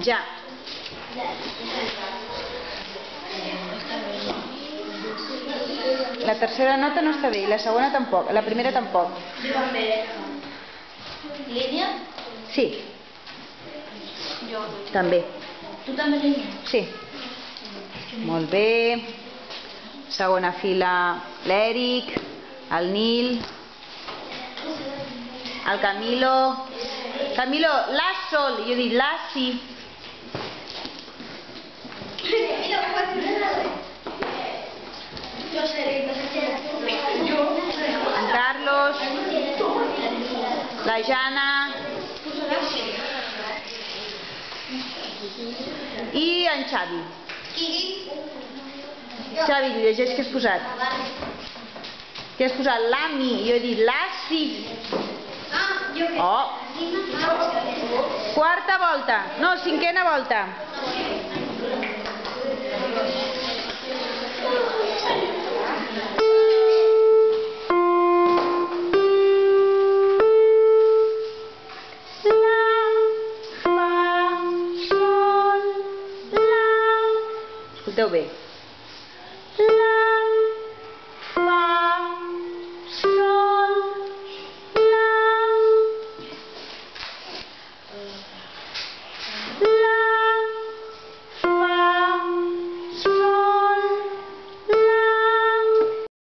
Ja. La tercera nota no està bé i la segona tampoc, la primera tampoc. Línia? Sí. Jo. També. Tu també línia? Sí. Molt bé. Segona fila l'Eric, el Nil, el Camilo. Camilo, la sol, jo he dit la si. En Carlos, la Jana i en Xavi. Xavi, llegeix què has posat. Què has posat? La mi, jo he dit la si. Oh. Quarta volta, no, cinquena volta. Escolteu bé.